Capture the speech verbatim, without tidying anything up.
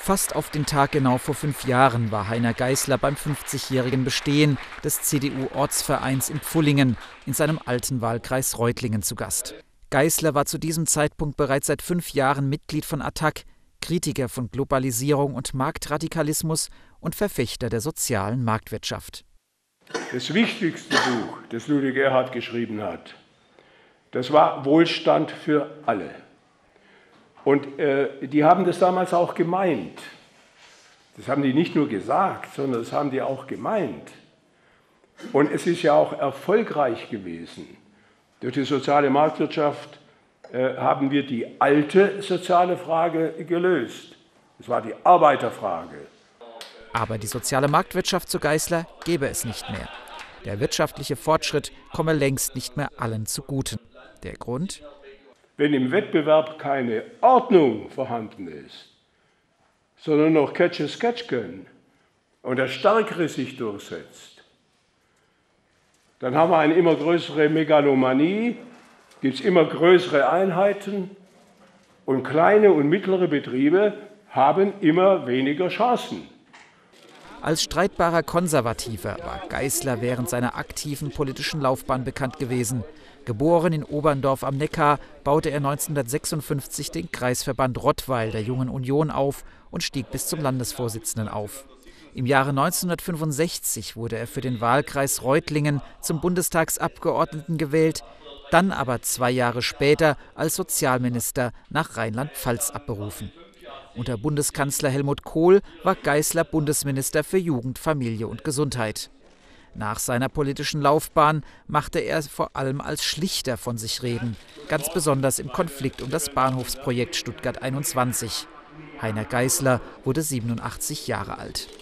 Fast auf den Tag genau vor fünf Jahren war Heiner Geisler beim fünfzigjährigen Bestehen des C D U-Ortsvereins in Pfullingen in seinem alten Wahlkreis Reutlingen zu Gast. Geisler war zu diesem Zeitpunkt bereits seit fünf Jahren Mitglied von A T T A C, Kritiker von Globalisierung und Marktradikalismus und Verfechter der sozialen Marktwirtschaft. Das wichtigste Buch, das Ludwig Erhard geschrieben hat, das war Wohlstand für alle. Und äh, die haben das damals auch gemeint. Das haben die nicht nur gesagt, sondern das haben die auch gemeint. Und es ist ja auch erfolgreich gewesen. Durch die soziale Marktwirtschaft äh, haben wir die alte soziale Frage gelöst. Das war die Arbeiterfrage. Aber die soziale Marktwirtschaft, zu Geisler, gäbe es nicht mehr. Der wirtschaftliche Fortschritt komme längst nicht mehr allen zugute. Der Grund? Wenn im Wettbewerb keine Ordnung vorhanden ist, sondern noch Catch-as-Catch können und der Stärkere sich durchsetzt, dann haben wir eine immer größere Megalomanie, gibt es immer größere Einheiten und kleine und mittlere Betriebe haben immer weniger Chancen. Als streitbarer Konservativer war Geisler während seiner aktiven politischen Laufbahn bekannt gewesen. Geboren in Oberndorf am Neckar, baute er neunzehnhundertsechsundfünfzig den Kreisverband Rottweil der Jungen Union auf und stieg bis zum Landesvorsitzenden auf. Im Jahre neunzehnhundertfünfundsechzig wurde er für den Wahlkreis Reutlingen zum Bundestagsabgeordneten gewählt, dann aber zwei Jahre später als Sozialminister nach Rheinland-Pfalz abberufen. Unter Bundeskanzler Helmut Kohl war Geisler Bundesminister für Jugend, Familie und Gesundheit. Nach seiner politischen Laufbahn machte er vor allem als Schlichter von sich reden, ganz besonders im Konflikt um das Bahnhofsprojekt Stuttgart einundzwanzig. Heiner Geisler wurde siebenundachtzig Jahre alt.